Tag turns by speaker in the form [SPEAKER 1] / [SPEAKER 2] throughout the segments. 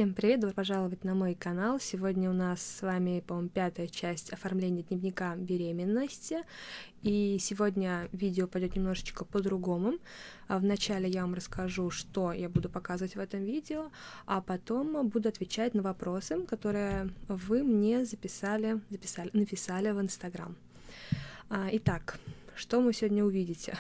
[SPEAKER 1] Всем привет, добро пожаловать на мой канал. Сегодня у нас с вами, по-моему, 5-я часть оформления дневника беременности. И сегодня видео пойдет немножечко по-другому. Вначале я вам расскажу, что я буду показывать в этом видео, а потом буду отвечать на вопросы, которые вы мне написали в Инстаграм. Итак, что вы сегодня увидите?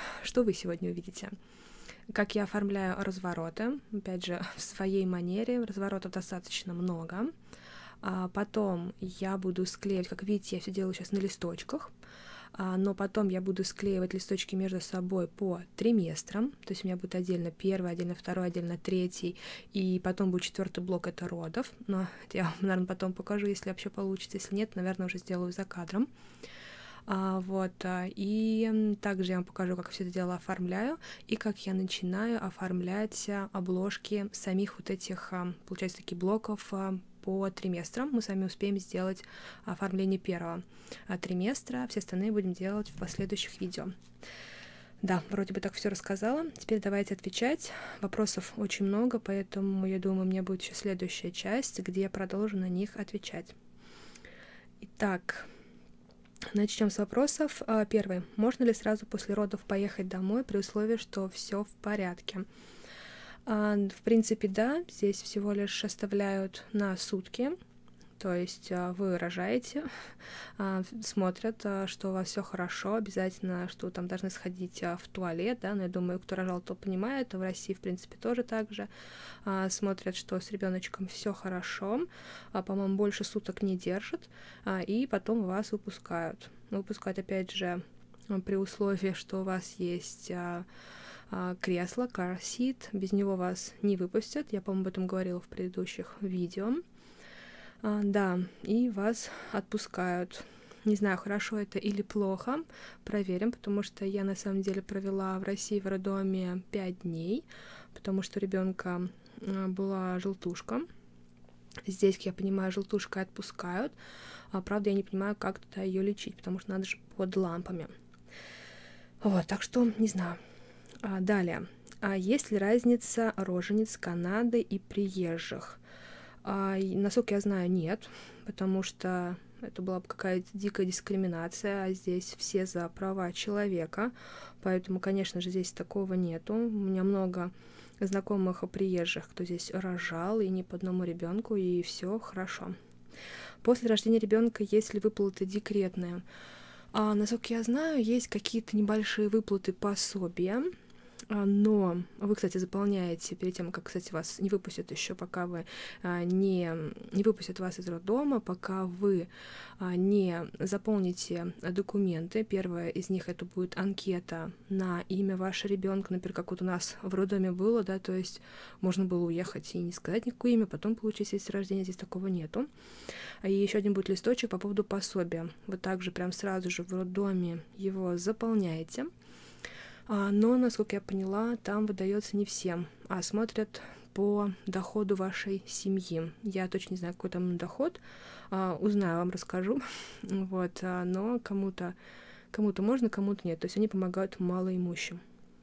[SPEAKER 1] Как я оформляю развороты, опять же, в своей манере, разворотов достаточно много. Потом я буду склеивать, как видите, я все делаю сейчас на листочках, но потом я буду склеивать листочки между собой по триместрам, то есть у меня будет отдельно первый, отдельно второй, отдельно третий, и потом будет 4-й блок, это родов, но я вам, наверное, потом покажу, если вообще получится, если нет, наверное, уже сделаю за кадром. И также я вам покажу, как все это дело оформляю и как я начинаю оформлять обложки самих вот этих, получается, таких блоков по триместрам. Мы с вами успеем сделать оформление первого триместра, все остальные будем делать в последующих видео. Да, вроде бы так все рассказала. Теперь давайте отвечать. Вопросов очень много, поэтому я думаю, у меня будет еще следующая часть, где я продолжу на них отвечать. Итак, начнем с вопросов. Первый. Можно ли сразу после родов поехать домой при условии, что все в порядке? В принципе, да. Здесь всего лишь оставляют на сутки. То есть вы рожаете, смотрят, что у вас все хорошо, обязательно, что там должны сходить в туалет, да, но я думаю, кто рожал, то понимает, в России, в принципе, тоже так же. Смотрят, что с ребеночком все хорошо, по-моему, больше суток не держат, и потом вас выпускают. Выпускают, опять же, при условии, что у вас есть кресло, car seat, без него вас не выпустят, я, по-моему, об этом говорила в предыдущих видео. Да, и вас отпускают. Не знаю, хорошо это или плохо, проверим, потому что я на самом деле провела в России в роддоме 5 дней, потому что у ребенка была желтушка. Здесь, как я понимаю, желтушкой отпускают, правда, я не понимаю, как туда ее лечить, потому что надо же под лампами. Вот, так что не знаю. Далее. Есть ли разница рожениц Канады и приезжих? Насколько я знаю, нет, потому что это была бы какая-то дикая дискриминация, а здесь все за права человека, поэтому, конечно же, здесь такого нету. У меня много знакомых приезжих, кто здесь рожал, и не по одному ребенку, и все хорошо. После рождения ребенка есть ли выплаты декретные? Насколько я знаю, есть какие-то небольшие выплаты пособия, но вы, кстати, заполняете перед тем, как, кстати, вас не выпустят еще, пока вы не выпустят вас из роддома, пока вы не заполните документы. Первое из них это будет анкета на имя вашего ребенка, например, как вот у нас в роддоме было, да, то есть можно было уехать и не сказать никакое имя, потом получить свидетельство о рождении, здесь такого нету. И еще один будет листочек по поводу пособия. Вы также прям сразу же в роддоме его заполняете. Но, насколько я поняла, там выдается не всем, а смотрят по доходу вашей семьи. Я точно не знаю, какой там доход, узнаю, вам расскажу. Вот, но кому-то можно, кому-то нет. То есть они помогают малоимущим.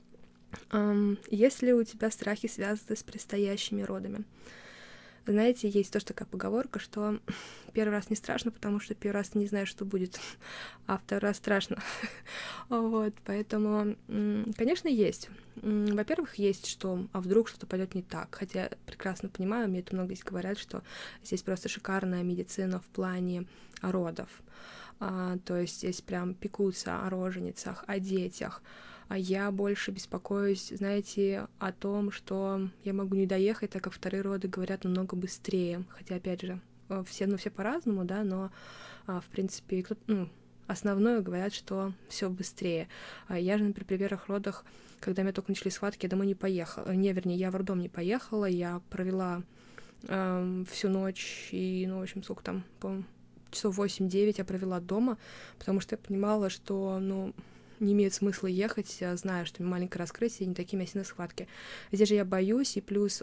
[SPEAKER 1] Есть ли у тебя страхи, связанные с предстоящими родами? Знаете, есть тоже такая поговорка, что первый раз не страшно, потому что первый раз ты не знаешь, что будет, а второй раз страшно. Вот, поэтому, конечно, есть. Во-первых, есть, что, вдруг что-то пойдет не так, хотя я прекрасно понимаю, мне это много здесь говорят, что здесь просто шикарная медицина в плане родов. То есть здесь прям пекутся о роженицах, о детях. А я больше беспокоюсь, знаете, о том, что я могу не доехать, так как вторые роды говорят намного быстрее. Хотя, опять же, все по-разному, да, но, в принципе, основное говорят, что все быстрее. Я же, например, при первых родах, когда меня только начали схватки, я домой не поехала. Вернее, я в роддом не поехала, я провела всю ночь и, в общем, сколько там, по-моему, часов 8-9 я провела дома, потому что я понимала, что, не имеет смысла ехать, я знаю, что маленькое раскрытие, не такие мясные схватки. Здесь же я боюсь, и плюс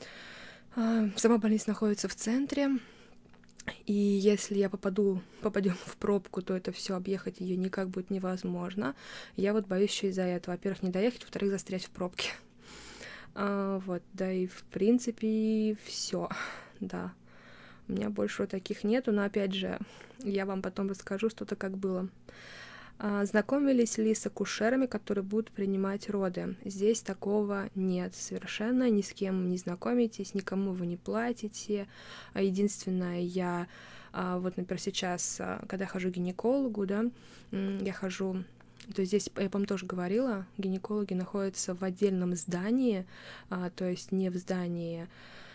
[SPEAKER 1] сама больница находится в центре, и если я попадем в пробку, то это все объехать ее никак будет невозможно. Я вот боюсь еще из-за этого, во-первых, не доехать, во-вторых, застрять в пробке. Вот, да и в принципе все. да. У меня больше таких нету, но опять же, я вам потом расскажу что-то как было. Знакомились ли с акушерами, которые будут принимать роды? Здесь такого нет совершенно, ни с кем не знакомитесь, никому вы не платите. Единственное, я вот, например, сейчас, когда хожу к гинекологу, да, я хожу... То есть здесь, я, по-моему, тоже говорила, гинекологи находятся в отдельном здании, то есть не в здании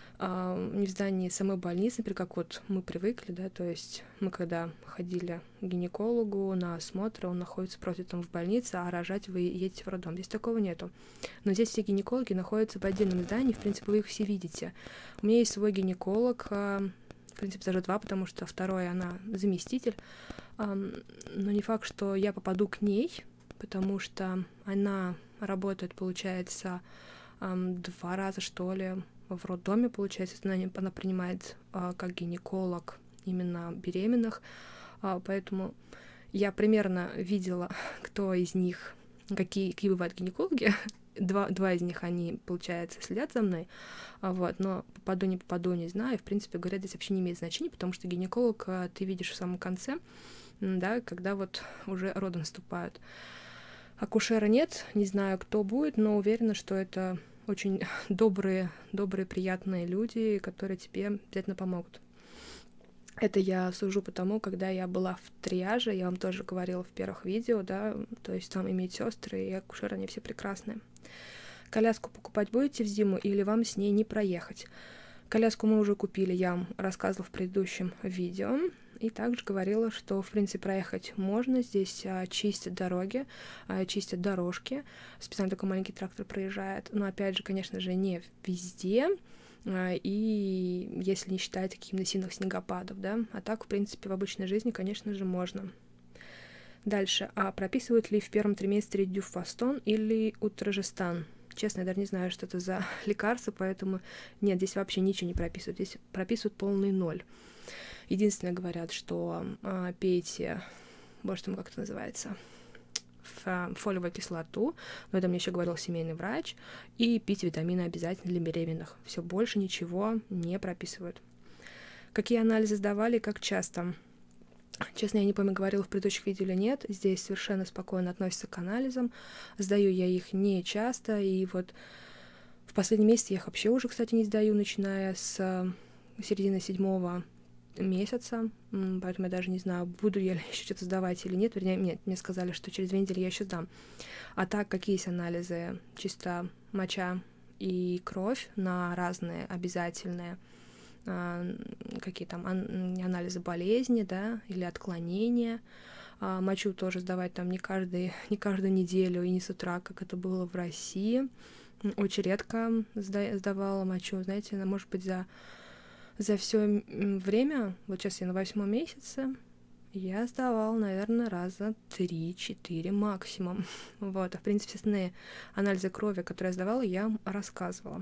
[SPEAKER 1] самой больницы, например, как вот мы привыкли, да, то есть мы когда ходили к гинекологу на осмотр, он находится просто там в больнице, а рожать вы едете в роддом. Здесь такого нету. Но здесь все гинекологи находятся в отдельном здании, в принципе, вы их все видите. У меня есть свой гинеколог, в принципе, даже два, потому что второй, она заместитель, но не факт, что я попаду к ней, потому что она работает, получается, 2 раза, что ли, в роддоме, получается, она принимает как гинеколог именно беременных, поэтому я примерно видела, кто из них, какие бывают гинекологи. Два из них, они, получается, следят за мной, вот, но попаду, не знаю, и, в принципе, говорят, здесь вообще не имеет значения, потому что гинеколог ты видишь в самом конце, да, когда вот уже роды наступают. Акушера нет, не знаю, кто будет, но уверена, что это очень добрые, приятные люди, которые тебе обязательно помогут. Это я сужу потому, когда я была в триаже, я вам тоже говорила в первых видео, да, то есть там и медсестры, и акушеры, они все прекрасные. Коляску покупать будете в зиму или вам с ней не проехать? Коляску мы уже купили, я вам рассказывала в предыдущем видео. И также говорила, что, в принципе, проехать можно. Здесь чистят дороги, чистят дорожки. Специально такой маленький трактор проезжает. Но, опять же, конечно же, не везде. И если не считать каких-то сильных снегопадов, да. А так, в принципе, в обычной жизни, конечно же, можно. Дальше. Прописывают ли в первом триместре дюфастон или утражестан? Честно, я даже не знаю, что это за лекарство, поэтому нет, здесь вообще ничего не прописывают. Здесь прописывают полный ноль. Единственное, говорят, что пейте, боже там, как это называется, фолиевую кислоту, но это мне еще говорил семейный врач, и пить витамины обязательно для беременных. Все, больше ничего не прописывают. Какие анализы сдавали, как часто? Честно, я не помню, говорила в предыдущих видео или нет. Здесь совершенно спокойно относятся к анализам. Сдаю я их не часто, и вот в последний месяц я их вообще уже, кстати, не сдаю, начиная с середины 7-го месяца, поэтому я даже не знаю, буду я еще что-то сдавать или нет. Вернее, нет, мне сказали, что через 2 недели я еще сдам. А так, какие есть анализы? Чисто моча и кровь на разные обязательные, какие там анализы болезни, да, или отклонения. Мочу тоже сдавать там не каждую неделю и не с утра, как это было в России. Очень редко сдавала мочу, знаете, она может быть за все время, вот сейчас я на 8-м месяце, я сдавала, наверное, раза 3-4 максимум. Вот, а в принципе, остальные анализы крови, которые я сдавала, я вам рассказывала.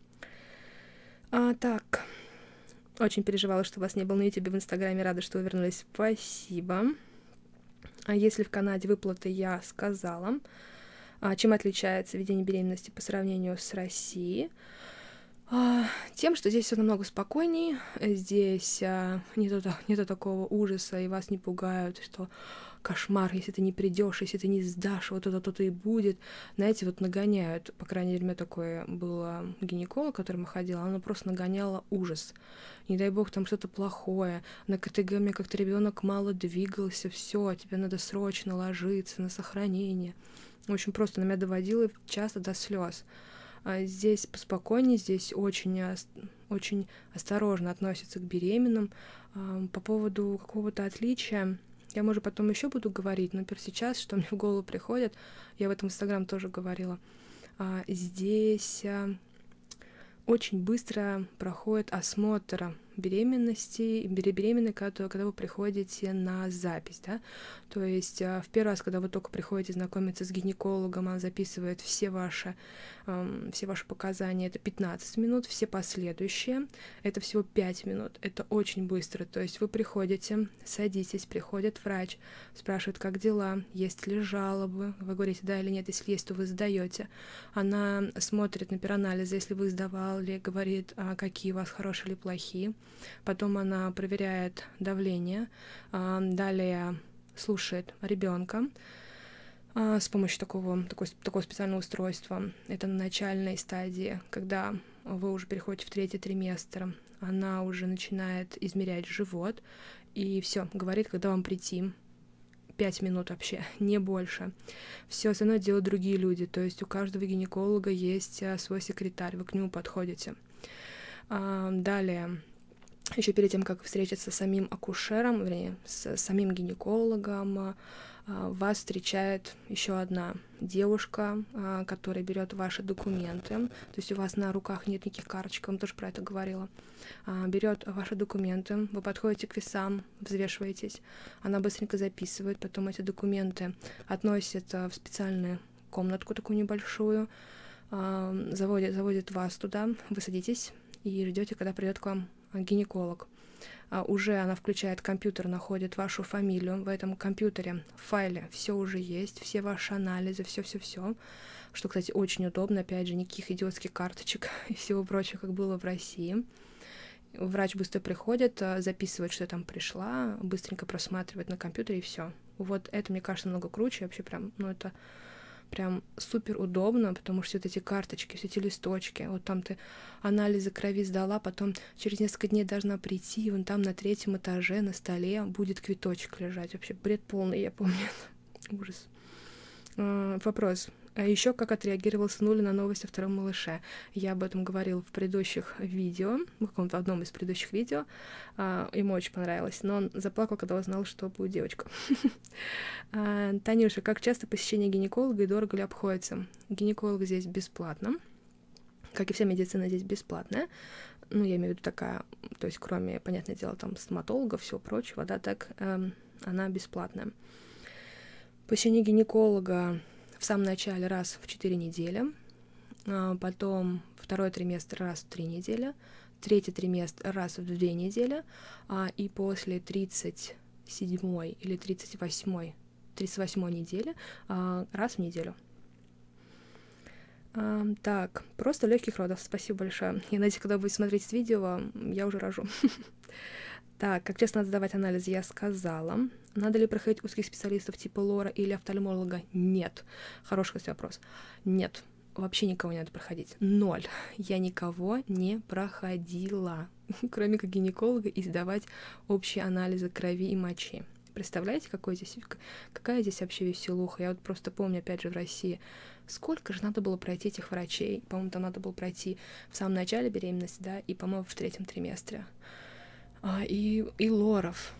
[SPEAKER 1] Так, очень переживала, что вас не было на YouTube, в Инстаграме, рада, что вы вернулись. Спасибо. А если в Канаде выплаты, я сказала. Чем отличается ведение беременности по сравнению с Россией? Тем, что здесь все намного спокойнее, здесь нету такого ужаса, и вас не пугают, что кошмар, если ты не придешь, если ты не сдашь, вот это то-то и будет. Знаете, вот нагоняют, по крайней мере, у меня такой был гинеколог, к которому ходила, она просто нагоняла ужас. Не дай бог, там что-то плохое, на КТГ у меня как-то ребенок мало двигался, все, тебе надо срочно ложиться на сохранение. В общем, просто на меня доводило часто до слез. Здесь поспокойнее, здесь очень осторожно относятся к беременным. По поводу какого-то отличия, я, может, потом еще буду говорить, но сейчас, что мне в голову приходит, я в этом Инстаграм тоже говорила, здесь очень быстро проходит осмотр беременной, когда вы приходите на запись, да, то есть в первый раз, когда вы только приходите знакомиться с гинекологом, она записывает все ваши показания, это 15 минут, все последующие, это всего 5 минут, это очень быстро, то есть вы приходите, садитесь, приходит врач, спрашивает, как дела, есть ли жалобы, вы говорите да или нет, если есть, то вы сдаете, она смотрит на перанализы, если вы сдавали, говорит, какие у вас хорошие или плохие, потом она проверяет давление, далее слушает ребенка с помощью такого специального устройства. Это на начальной стадии, когда вы уже переходите в 3-й триместр, она уже начинает измерять живот и все, говорит, когда вам прийти. 5 минут вообще, не больше. Все остальное делают другие люди, то есть у каждого гинеколога есть свой секретарь, вы к нему подходите. Далее, еще перед тем, как встретиться с самим акушером, вернее, с самим гинекологом, вас встречает еще одна девушка, которая берет ваши документы, то есть у вас на руках нет никаких карточек, я вам тоже про это говорила, берет ваши документы, вы подходите к весам, взвешиваетесь, она быстренько записывает, потом эти документы относят в специальную комнатку такую небольшую, заводит вас туда, вы садитесь и ждете, когда придет к вам гинеколог. Уже она включает компьютер, находит вашу фамилию. В этом компьютере, в файле все уже есть, все ваши анализы, все, что, кстати, очень удобно, опять же, никаких идиотских карточек и всего прочего, как было в России. Врач быстро приходит, записывает, что я там пришла, быстренько просматривает на компьютере и все. Вот это, мне кажется, намного круче, вообще прям, это прям супер удобно, потому что вот эти карточки, все эти листочки, вот там ты анализы крови сдала, потом через несколько дней должна прийти, и вон там на 3-м этаже на столе будет квиточек лежать. Вообще бред полный, я помню. Ужас. Вопрос. А еще как отреагировал сынуля на новость о втором малыше? Я об этом говорила в предыдущих видео, в одном из предыдущих видео. Ему очень понравилось, но он заплакал, когда узнал, что будет девочка. Танюша, как часто посещение гинеколога и дорого ли обходится? Гинеколог здесь бесплатно, как и вся медицина здесь бесплатная. Ну, я имею в виду такая, то есть кроме, понятное дело, там стоматолога, всего прочего, да, так она бесплатная. Посещение гинеколога в самом начале раз в 4 недели, потом 2-й триместр раз в 3 недели, 3-й триместр раз в 2 недели, и после 37-й или 38-й недели раз в неделю. Так, просто легких родов, спасибо большое. Я надеюсь, когда вы смотрите видео, я уже рожу. Так, как часто надо сдавать анализы, я сказала. Надо ли проходить узких специалистов типа лора или офтальмолога? Нет. Хороший, кстати, вопрос. Нет, вообще никого не надо проходить. 0. Я никого не проходила, кроме как гинеколога, и сдавать общие анализы крови и мочи. Представляете, какая здесь вообще веселуха? Я вот просто помню, опять же, в России, сколько же надо было пройти этих врачей. По-моему, там надо было пройти в самом начале беременности, да, и, по-моему, в 3-м триместре. И лоров,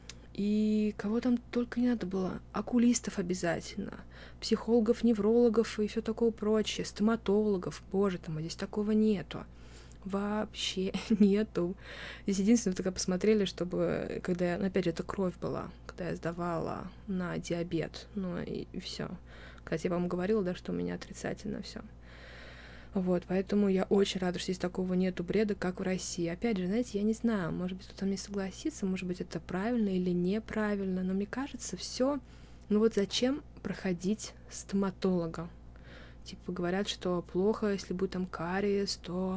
[SPEAKER 1] и кого там только не надо было, окулистов обязательно, психологов, неврологов и все такое прочее, стоматологов, боже там, здесь такого нету, вообще нету. Здесь единственное, только посмотрели, чтобы, когда, опять же, это кровь была, когда я сдавала на диабет, ну и все. Кстати, я вам говорила, да, что у меня отрицательно все. Вот, поэтому я очень рада, что здесь такого нету бреда, как в России. Опять же, знаете, я не знаю, может быть, кто-то мне согласится, может быть, это правильно или неправильно, но мне кажется, все. Ну вот зачем проходить стоматолога? Типа говорят, что плохо, если будет там кариес, то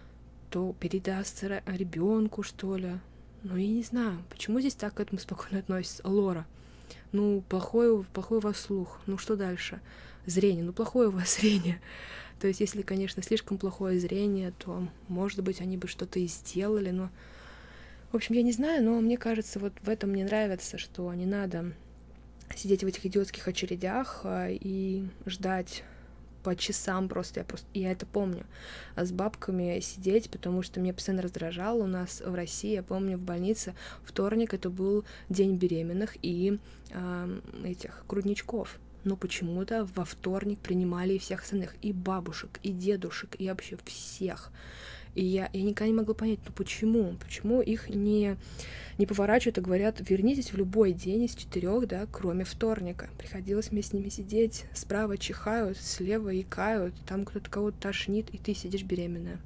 [SPEAKER 1] передастся ребенку, что ли. Ну, я не знаю, почему здесь так к этому спокойно относятся. Лора, ну, плохой у вас слух, ну, что дальше? Зрение, ну, плохое у вас зрение. То есть, если, конечно, слишком плохое зрение, то, может быть, они бы что-то и сделали, но... В общем, я не знаю, но мне кажется, вот в этом мне нравится, что не надо сидеть в этих идиотских очередях и ждать по часам просто. Я это помню. А с бабками сидеть, потому что меня постоянно раздражало. У нас в России, я помню, в больнице вторник это был день беременных и этих грудничков. Но почему-то во вторник принимали и всех остальных, и бабушек, и дедушек, и вообще всех. И я никогда не могла понять, ну почему их не поворачивают и говорят, вернитесь в любой день из 4, да, кроме вторника. Приходилось мне с ними сидеть, справа чихают, слева икают, там кто-то кого-то тошнит, и ты сидишь беременная.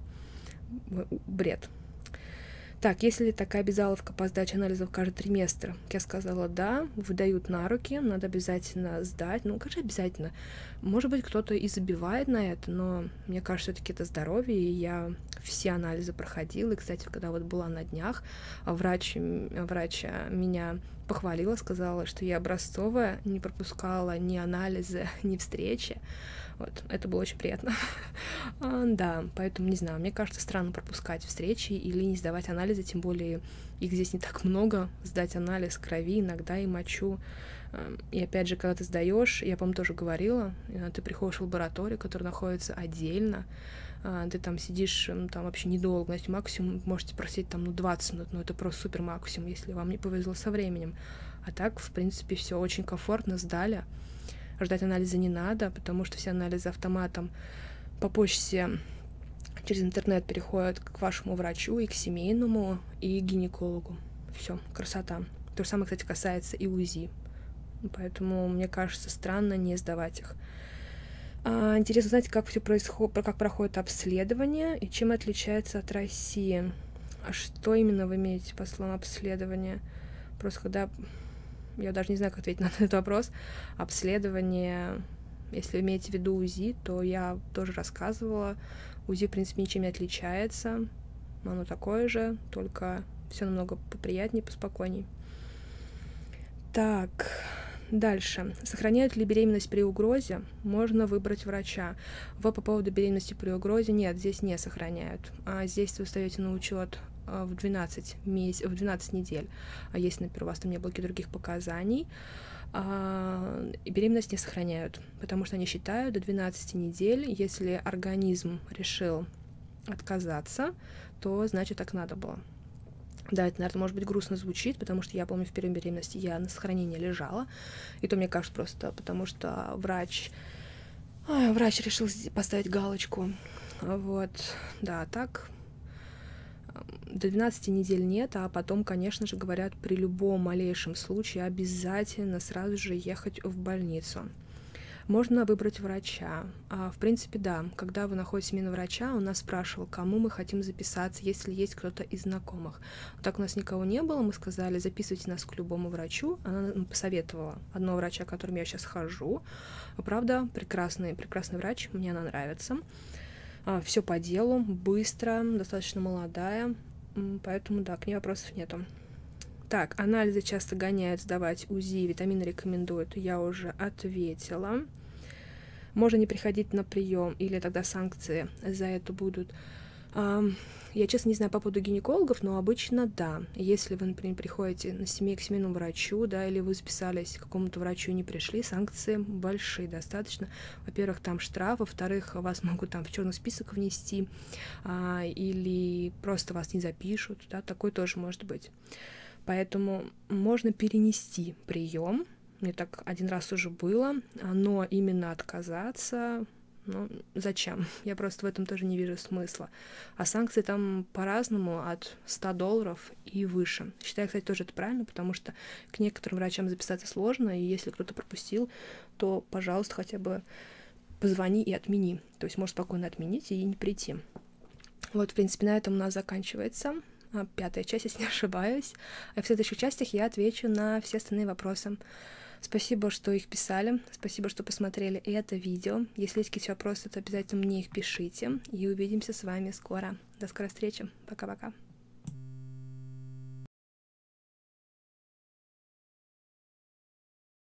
[SPEAKER 1] Бред. Так, если такая обязаловка по сдаче анализов каждый триместр, я сказала, да, выдают на руки, надо обязательно сдать. Ну, конечно, обязательно. Может быть, кто-то и забивает на это, но мне кажется, все-таки это здоровье, и я все анализы проходила. И, кстати, когда вот была на днях, врач меня похвалила, сказала, что я образцовая, не пропускала ни анализы, ни встречи. Вот, это было очень приятно. Да, поэтому, не знаю, мне кажется, странно пропускать встречи или не сдавать анализы, тем более их здесь не так много. Сдать анализ крови, иногда и мочу. И опять же, когда ты сдаешь, я, по-моему, тоже говорила, ты приходишь в лабораторию, которая находится отдельно, ты там сидишь, там вообще недолго, значит, максимум можете просить там, 20 минут, но это просто супер максимум, если вам не повезло со временем. А так, в принципе, все очень комфортно, сдали. Ждать анализа не надо, потому что все анализы автоматом по почте через интернет переходят к вашему врачу, и к семейному, и к гинекологу. Все, красота. То же самое, кстати, касается и УЗИ. Поэтому, мне кажется, странно не сдавать их. Интересно знать, как все происходит, как проходит обследование и чем отличается от России. А что именно вы имеете по словам обследования? Просто когда... Я даже не знаю, как ответить на этот вопрос. Обследование, если имеете в виду УЗИ, то я тоже рассказывала. УЗИ, в принципе, ничем не отличается. Оно такое же, только все намного поприятнее, поспокойней. Так, дальше. Сохраняют ли беременность при угрозе? Можно выбрать врача. По поводу беременности при угрозе нет, здесь не сохраняют. Здесь вы встаете на учет в 12 недель, если, например, у вас там не было других показаний, беременность не сохраняют, потому что они считают до 12 недель, если организм решил отказаться, то значит так надо было. Да, это, наверное, может быть грустно звучит, потому что я помню, в первой беременности я на сохранении лежала, и то, мне кажется, просто потому что врач решил поставить галочку. Вот, да, так... До 12 недель нет, а потом, конечно же, говорят, при любом малейшем случае обязательно сразу же ехать в больницу. Можно выбрать врача. В принципе, да, когда вы находите семейного врача, он нас спрашивал, кому мы хотим записаться, если есть кто-то из знакомых. Так у нас никого не было, мы сказали, записывайте нас к любому врачу. Она нам посоветовала одного врача, к которому я сейчас хожу. Правда, прекрасный врач, мне она нравится. Все по делу, быстро, достаточно молодая, поэтому, да, к ней вопросов нету. Так, анализы часто гоняют сдавать УЗИ, витамины рекомендуют, я уже ответила. Можно не приходить на прием, или тогда санкции за это будут. Я, честно, не знаю по поводу гинекологов, но обычно да. Если вы, например, приходите к семейному врачу, да, или вы записались к какому-то врачу и не пришли, санкции большие достаточно. Во-первых, там штраф, во-вторых, вас могут там в черный список внести, или просто вас не запишут, да, такое тоже может быть. Поэтому можно перенести прием. Мне так один раз уже было, но именно отказаться... Ну, зачем? Я просто в этом тоже не вижу смысла. А санкции там по-разному, от $100 и выше. Считаю, кстати, тоже это правильно, потому что к некоторым врачам записаться сложно, и если кто-то пропустил, то, пожалуйста, хотя бы позвони и отмени. То есть можешь спокойно отменить и не прийти. Вот, в принципе, на этом у нас заканчивается 5-я часть, если не ошибаюсь. А в следующих частях я отвечу на все остальные вопросы. Спасибо, что их писали, спасибо, что посмотрели это видео. Если есть какие-то вопросы, то обязательно мне их пишите, и увидимся с вами скоро. До скорой встречи, пока-пока.